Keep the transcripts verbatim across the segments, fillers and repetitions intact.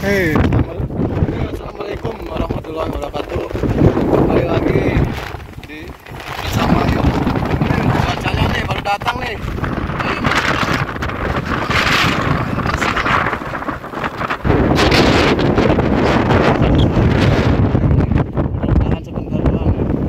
Hei, assalamualaikum warahmatullahi wabarakatuh. Kembali lagi di bersama yuk. Ini cuacanya nih baru datang nih. Tahan sebentar doang.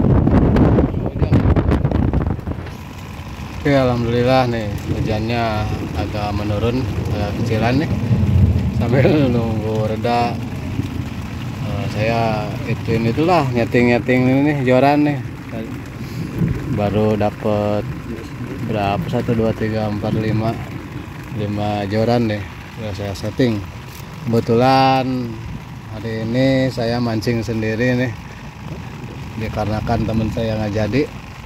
Oke, alhamdulillah nih hujannya agak menurun, agak kecilan nih. Sambil nunggu reda, uh, saya ituin itulah nyeting-nyeting ini nih joran nih. Baru dapet berapa, satu dua tiga empat lima lima joran deh udah saya setting. Kebetulan hari ini saya mancing sendiri nih, dikarenakan temen saya nggak jadi.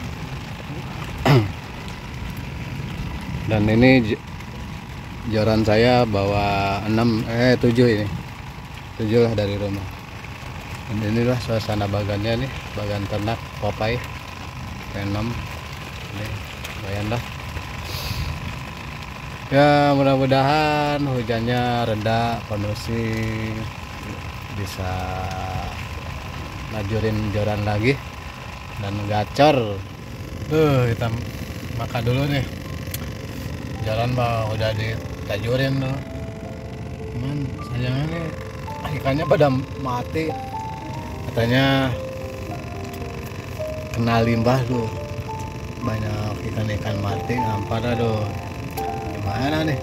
Dan ini joran saya bawa enam eh tujuh ini tujuh lah dari rumah. Dan inilah suasana bagannya nih, bagan ternak Popeye enam ini lumayan lah ya. Mudah-mudahan hujannya reda, kondusif, bisa ngajurin joran lagi dan gacor. Tuh kita makan dulu nih. Jalan mah udah ditajurin tuh, cuman sayangnya nih ikannya pada mati, katanya kena limbah tuh, banyak ikan-ikan mati ngampar. Aduh, gimana nih,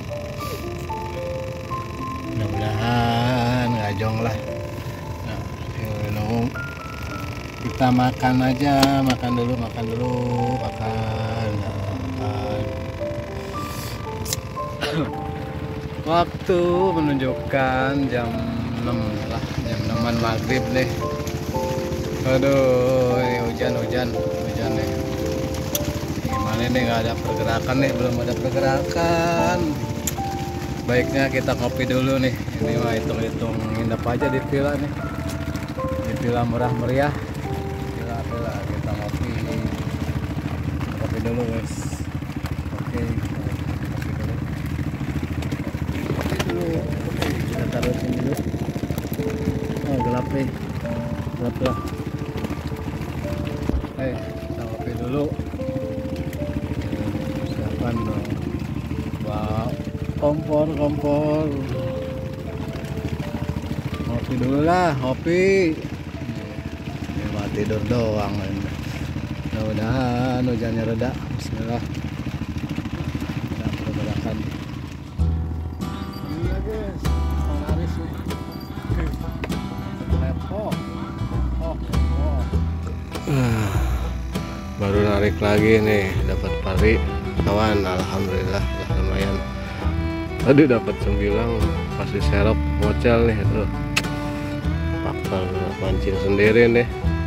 mudah-mudahan ngajong lah. Nah, yuk, kita makan aja, makan dulu makan dulu makan, makan. Waktu menunjukkan jam enam lah, jam enam maghrib nih. Aduh, ini hujan-hujan hujan nih. Gimana nih, nggak ada pergerakan nih, belum ada pergerakan. Baiknya kita ngopi dulu nih. Ini mah hitung-hitung nginep aja di villa nih, di villa murah meriah. Villa-villa kita ngopi, ngopi dulu guys. Oke. Kita taruh sini dulu. Oh, gelap nih, gelap lah. Hei, kita ngopi dulu. Siapkan dong. Wow, kompor kompor. Ngopi dulu lah, ngopi. Ini mah tidur doang. Mudah-mudahan hujannya reda. Bismillah. Kita pergerakan. Baru narik lagi nih, dapat pari kawan, alhamdulillah lah, lumayan. Tadi dapat sembilang pas diserap ngocel nih tuh, faktor mancing sendiri nih.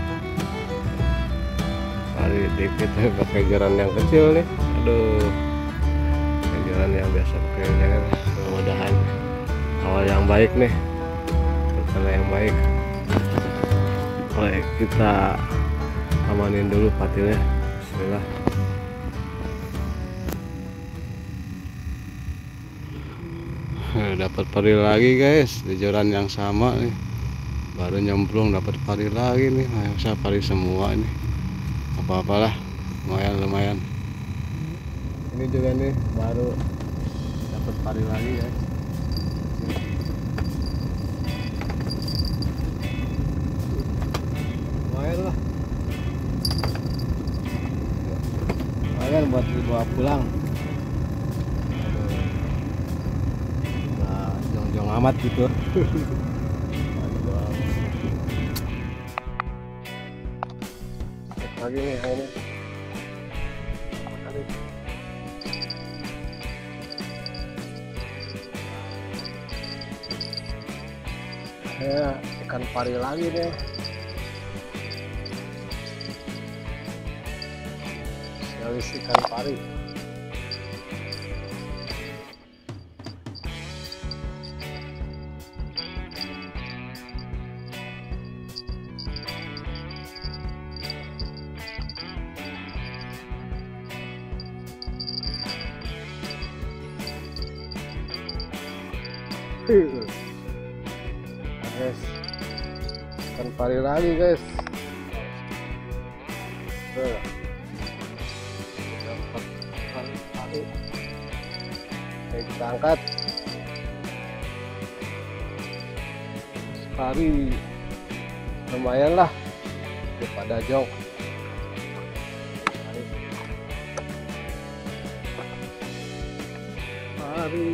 Pari dikit pakai jaran yang kecil nih, aduh, pakai jaran yang biasa pakai jaran. Mudah-mudahan awal yang baik nih, rencana yang baik. Oleh kita amanin dulu patilnya. Bismillah. Dapat pari lagi guys di joran yang sama nih, baru nyemplung dapat pari lagi nih. Nah, bisa pari semua nih, apa-apalah, lumayan lumayan. Ini juga nih baru dapat pari lagi guys. Lumayan lah, lumayan buat dibawa pulang. Nah, jong-jong amat gitu. Lagi nih ini. Ya, ikan pari lagi deh. Spesialis ikan pari. guys, ikan pari lagi guys. Tuh. Dapat ikan pari. Oke, kita angkat. Pari lumayan lah daripada jok. Pari.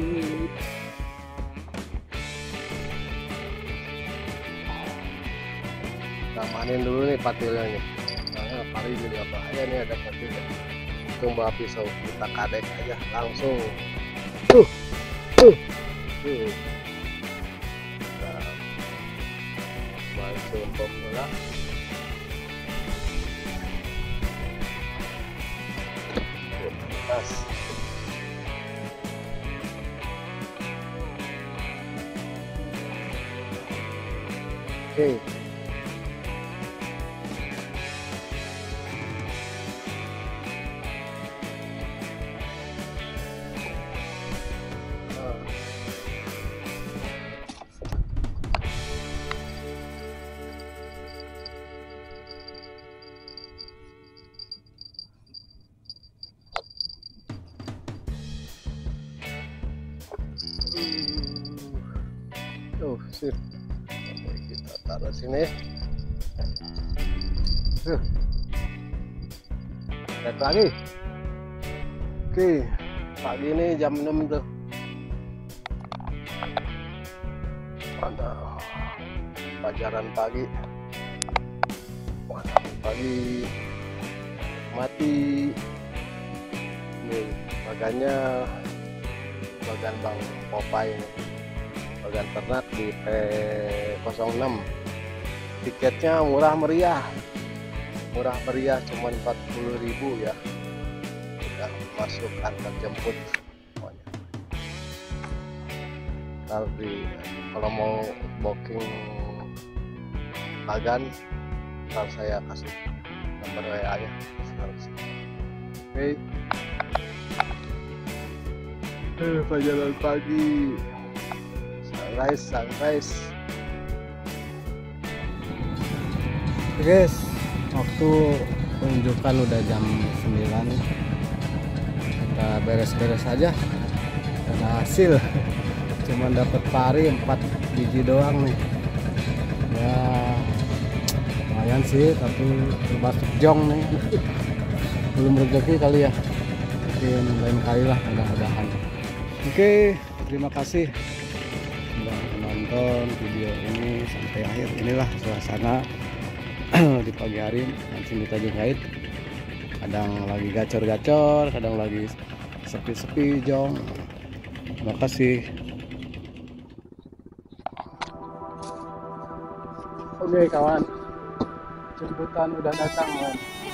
Kita mainin dulu nih patilnya nih. Nah, pari juga bahaya nih, ada patilnya. Coba pisau kita kadek aja langsung. Tuh, tuh, tuh. Nah, langsung pemula. Pas. Oke. Oh, sip. Oke, kita taruh sini. Uh. Lihat lagi. Oke, pagi ini jam enam tuh. Ada pelajaran pagi. Pagi mati. Nih, bagannya bagan Bang Popeye ini. Bagan ternak di P nol enam. Tiketnya murah meriah. Murah meriah cuma empat puluh ribu ya. Sudah masuk antar jemput semuanya. Kalau di kalau mau booking bagan, ntar saya kasih nomor W A nya. Oke. Eh, pelajaran pagi. Sunrise, sunrise. Oke guys, waktu menunjukkan udah jam sembilan. Kita beres-beres aja. Ada hasil. Cuman dapat pari empat biji doang nih. Ya lumayan sih, tapi termasuk jong nih. Belum rezeki kali ya. Mungkin lain kali lah, mudah-mudahan. Oke, terima kasih sudah menonton video ini sampai akhir. Inilah suasana di pagi hari langsung di Tanjung Kait. Kadang lagi gacor-gacor, kadang lagi sepi-sepi jong. Terima kasih. Oke kawan, jemputan udah datang kawan.